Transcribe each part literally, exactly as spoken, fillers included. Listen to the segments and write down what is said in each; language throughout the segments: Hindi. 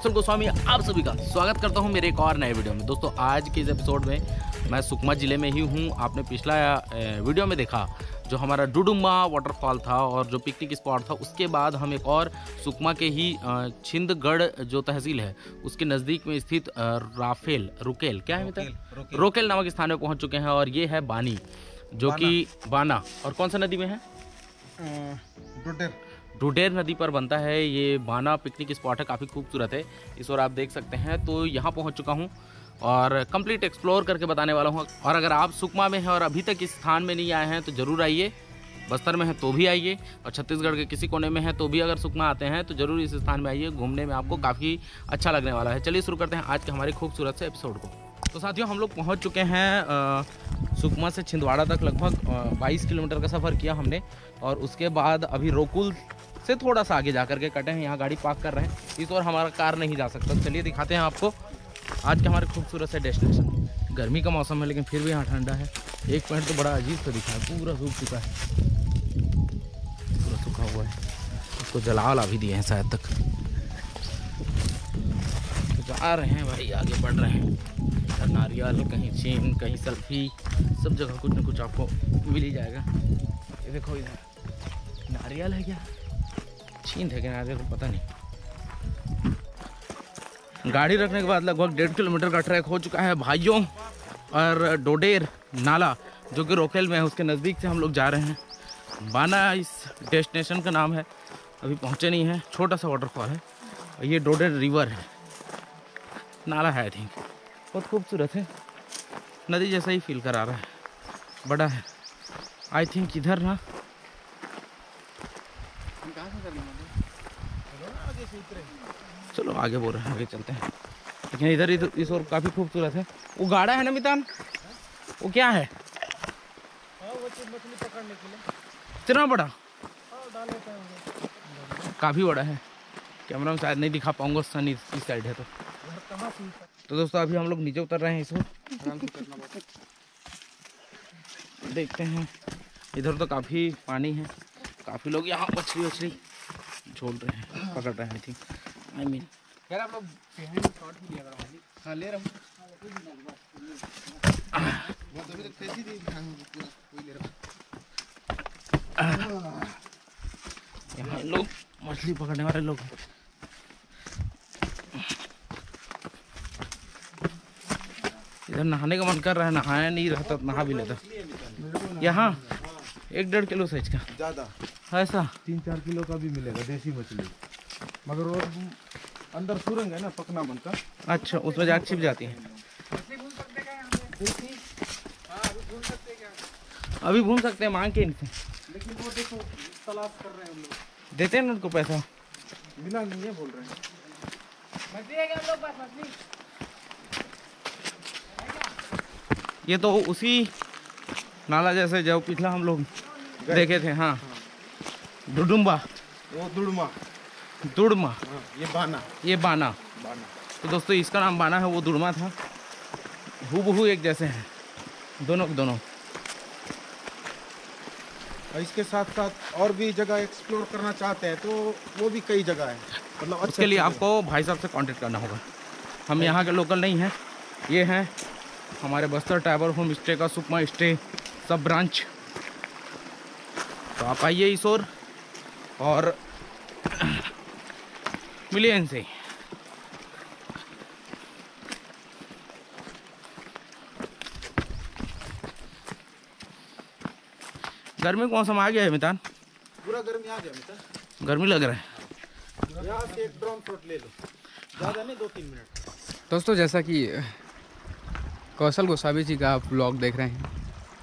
कौशल गोस्वामी आप सभी का स्वागत करता हूं मेरे एक और नए वीडियो में। दोस्तों आज के इस एपिसोड में मैं सुकमा ज़िले में ही हूं। आपने पिछला वीडियो में देखा जो हमारा डुडुम्बा वाटरफॉल था और जो पिकनिक स्पॉट था, उसके बाद हम एक और सुकमा के ही छिंदगढ़ जो तहसील है उसके नज़दीक में स्थित राफेल रुकेल क्या है रोकेल, रोकेल।, रोकेल नामक स्थान में पहुँच चुके हैं। और ये है बानी जो कि बाना और कौन सा नदी में है, डुडेर नदी पर बनता है। ये बाना पिकनिक स्पॉट है, काफ़ी खूबसूरत है। इस ओर आप देख सकते हैं। तो यहाँ पहुँच चुका हूँ और कंप्लीट एक्सप्लोर करके बताने वाला हूँ। और अगर आप सुकमा में हैं और अभी तक इस स्थान में नहीं आए हैं तो ज़रूर आइए। बस्तर में है तो भी आइए और छत्तीसगढ़ के किसी कोने में है तो भी अगर सुकमा आते हैं तो ज़रूर इस स्थान में आइए। घूमने में आपको काफ़ी अच्छा लगने वाला है। चलिए शुरू करते हैं आज के हमारे खूबसूरत से एपिसोड को। तो साथियों हम लोग पहुँच चुके हैं सुकमा से छिंदवाड़ा तक। लगभग बाईस किलोमीटर का सफ़र किया हमने और उसके बाद अभी रोकुल से थोड़ा सा आगे जा कर के कटे हैं। यहाँ गाड़ी पार्क कर रहे हैं। इस ओर हमारा कार नहीं जा सकता। चलिए दिखाते हैं आपको आज के हमारे खूबसूरत से डेस्टिनेशन। गर्मी का मौसम है लेकिन फिर भी यहाँ ठंडा है। एक पॉइंट तो बड़ा अजीब सा दिखा है, पूरा सूख चुका है, पूरा सूखा हुआ है। उसको जला वला भी दिए हैं शायद तक। तो जा रहे हैं भाई, आगे बढ़ रहे हैं। नारियल, कहीं चीन, कहीं सेल्फी, सब जगह कुछ ना कुछ आपको मिल ही जाएगा। ये देखो इधर नारियल है क्या, छींद है क्या नारियल, पता नहीं। गाड़ी रखने के बाद लगभग डेढ़ किलोमीटर का ट्रैक हो चुका है भाइयों। और डोडेर नाला जो कि रोकेल में है उसके नज़दीक से हम लोग जा रहे हैं। बाना इस डेस्टिनेशन का नाम है। अभी पहुँचे नहीं हैं। छोटा सा वाटरफॉल है और ये डोडेर रिवर है, नाला है आई थिंक। बहुत खूबसूरत है, नदी जैसा ही फील करा रहा है, बड़ा है आई थिंक। इधर ना चलो आगे बोल रहे हैं, आगे चलते हैं। लेकिन इधर इधर इस ओर काफ़ी खूबसूरत है। वो गाड़ा है ना मितान, वो क्या है? वो मछली पकड़ने के लिए। इतना बड़ा काफ़ी बड़ा है। कैमरा में शायद नहीं दिखा पाऊंगा, सन इस साइड है तो। तो दोस्तों अभी हम लोग नीचे उतर रहे हैं। इस ओर देखते हैं। इधर तो काफ़ी पानी है, काफ़ी लोग यहाँ मछली वछली छोड़ रहे हैं, पकड़ रहे हैं आई थिंक। आई मीन यार आप लोग शॉट भी लिया करो। हाँ ले रहा हूँ। यहाँ लोग मछली पकड़ने वाले लोग इधर नहाने का मन कर रहा है, नहाया नहीं रहता, नहा भी लेता। यहाँ एक डेढ़ किलो साइज का ज़्यादा ऐसा तीन चार किलो का भी मिलेगा देसी मछली, मगर वो अंदर सुरंग है ना, पकना बनता। अच्छा, उसमें जाग छिप जाती है। अभी भून सकते हैं मांग के इनसे, लेकिन वो देखो तलाश कर रहे हैं हम लोग। देते हैं ना उनको पैसा, मिला नहीं है बोल रहे हैं। ये तो उसी नाला जैसे जो पिछला हम लोग देखे थे। हाँ, डुडुम्बा, वो दुड़मा दुड़मा। हाँ, ये बाना, ये बाना बाना। तो दोस्तों इसका नाम बाना है, वो दुड़मा था। हूबहू एक जैसे हैं दोनों के दोनों। और इसके साथ साथ और भी जगह एक्सप्लोर करना चाहते हैं तो वो भी कई जगह है। मतलब उसके लिए आपको भाई साहब से कांटेक्ट करना होगा। हम यहाँ के लोकल नहीं हैं। ये हैं हमारे बस्तर टाइबर होम स्टे का सुकमा स्टे सब ब्रांच। तो आप आइए इस ओर और मिलिए इनसे। गर्मी का मौसम आ गया है मितान, पूरा गर्मी आ गया मितान, गर्मी लग रहा है। यहाँ से एक ड्रोन शॉट ले लो, ज़्यादा नहीं, दो तीन मिनट। दोस्तों जैसा कि कौशल गोस्वामी जी का आप ब्लॉग देख रहे हैं,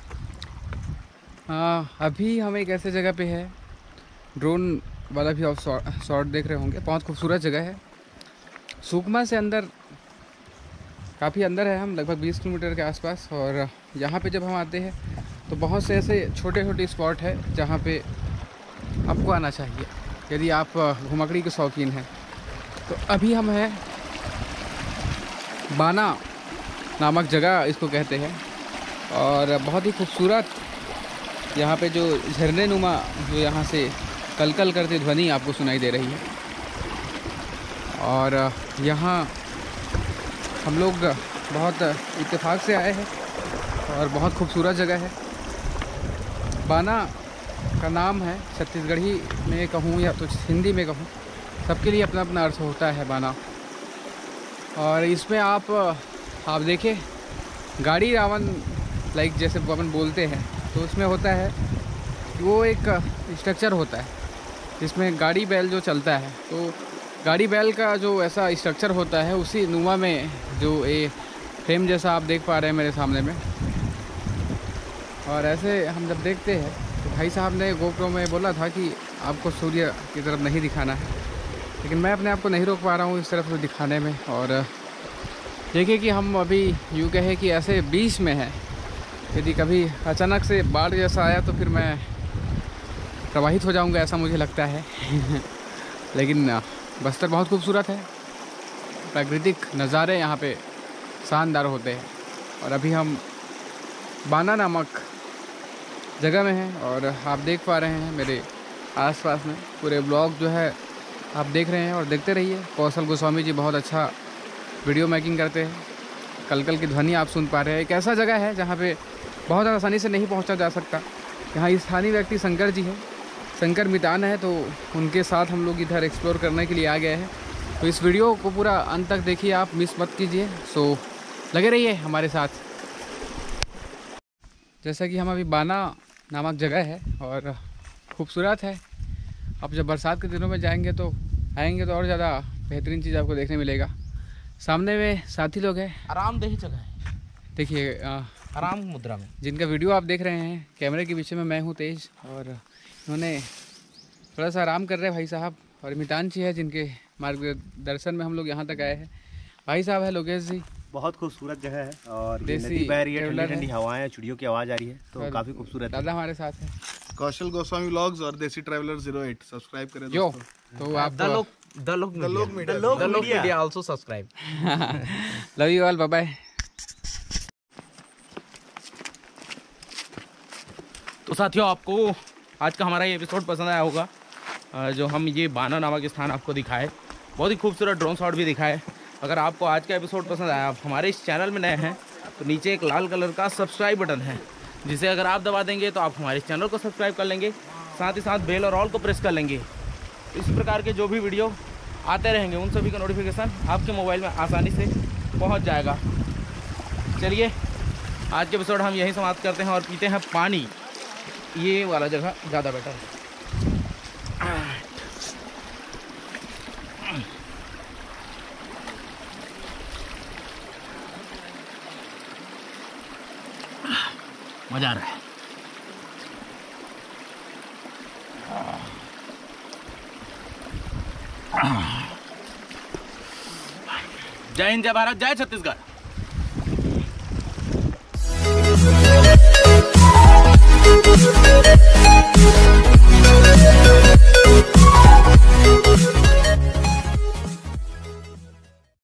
हाँ अभी हम एक ऐसे जगह पे है, ड्रोन वाला भी आप शॉट देख रहे होंगे। बहुत खूबसूरत जगह है। सुकमा से अंदर काफ़ी अंदर है हम, लगभग बीस किलोमीटर के आसपास। और यहाँ पे जब हम आते हैं तो बहुत से ऐसे छोटे छोटे स्पॉट है जहाँ पे आपको आना चाहिए यदि आप घुमकड़ी के शौकीन हैं। तो अभी हम हैं बाना नामक जगह इसको कहते हैं। और बहुत ही खूबसूरत यहाँ पे जो झरने नुमा जो यहाँ से कलकल करती ध्वनि आपको सुनाई दे रही है। और यहाँ हम लोग बहुत इत्तेफाक से आए हैं और बहुत खूबसूरत जगह है। बाना का नाम है, छत्तीसगढ़ी में कहूँ या तो हिंदी में कहूँ, सबके लिए अपना अपना अर्थ होता है बाना। और इसमें आप आप देखें गाड़ी रावण लाइक जैसे अपन बोलते हैं, तो उसमें होता है वो एक स्ट्रक्चर होता है जिसमें गाड़ी बैल जो चलता है, तो गाड़ी बैल का जो ऐसा स्ट्रक्चर होता है उसी नुमा में जो ये फ्रेम जैसा आप देख पा रहे हैं मेरे सामने में। और ऐसे हम जब देखते हैं तो भाई साहब ने गोप्रो में बोला था कि आपको सूर्य की तरफ नहीं दिखाना है, लेकिन मैं अपने आप को नहीं रोक पा रहा हूँ इस तरफ दिखाने में। और देखिए कि हम अभी यूँ कहे कि ऐसे बीच में हैं, यदि कभी अचानक से बाढ़ जैसा आया तो फिर मैं प्रवाहित हो जाऊंगा, ऐसा मुझे लगता है। लेकिन बस्तर बहुत खूबसूरत है, प्राकृतिक नज़ारे यहाँ पे शानदार होते हैं। और अभी हम बाना नामक जगह में हैं और आप देख पा रहे हैं मेरे आसपास में पूरे ब्लॉग जो है आप देख रहे हैं और देखते रहिए। कौशल गोस्वामी जी बहुत अच्छा वीडियो मेकिंग करते हैं, कल कल की ध्वनि आप सुन पा रहे हैं। एक ऐसा जगह है जहाँ पे बहुत आसानी से नहीं पहुँचा जा सकता। यहाँ स्थानीय व्यक्ति शंकर जी हैं, शंकर मितान है, तो उनके साथ हम लोग इधर एक्सप्लोर करने के लिए आ गए हैं। तो इस वीडियो को पूरा अंत तक देखिए, आप मिस मत कीजिए। सो लगे रहिए हमारे साथ। जैसा कि हम अभी बाना नामक जगह है और खूबसूरत है। अब जब बरसात के दिनों में जाएंगे तो आएंगे तो और ज़्यादा बेहतरीन चीज़ आपको देखने मिलेगा। सामने में साथी लोग हैं, आरामदेह जगह है, देखिए आराम मुद्रा में, जिनका वीडियो आप देख रहे हैं। कैमरे के पीछे में मैं हूँ तेज, और इन्होंने थोड़ा सा आराम कर रहे हैं भाई साहब। और मितान जी है जिनके मार्गदर्शन में हम लोग यहाँ तक आए हैं। भाई साहब है लोकेश जी। बहुत खूबसूरत जगह है और ये देसी नदी बह रही है, ट्रेवलर ठंडी ठंडी है। हवाएं हैं, चिड़ियों की आवाज़ आ रही है, तो और काफ़ी खूबसूरत है। दादा हमारे साथ है, कौशल गोस्वामी व्लॉग्स और देसी ट्रैवलर ज़ीरो एट सब्सक्राइब करें जो दोस्तों। तो आप द लोग द लोग द लोग मीडिया द लोग द लोग media. Media also subscribe. Love you all, bye bye. तो साथियों, आपको आज का हमारा ये एपिसोड पसंद आया होगा, अ, जो हम ये बाना नामक स्थान आपको दिखाए, बहुत ही खूबसूरत ड्रोन शॉट भी दिखाए। अगर आपको आज का एपिसोड पसंद आया, आप हमारे इस चैनल में नए हैं तो नीचे एक लाल कलर का सब्सक्राइब बटन है, जिसे अगर आप दबा देंगे तो आप हमारे चैनल को सब्सक्राइब कर लेंगे, साथ ही साथ बेल और ऑल को प्रेस कर लेंगे। इस प्रकार के जो भी वीडियो आते रहेंगे उन सभी का नोटिफिकेशन आपके मोबाइल में आसानी से पहुंच जाएगा। चलिए, आज के एपिसोड हम यहीं समाप्त करते हैं और पीते हैं पानी। ये वाला जगह ज़्यादा बेटर है। मज़ा आ रहा है। जय हिंद, जय भारत, जय छत्तीसगढ़।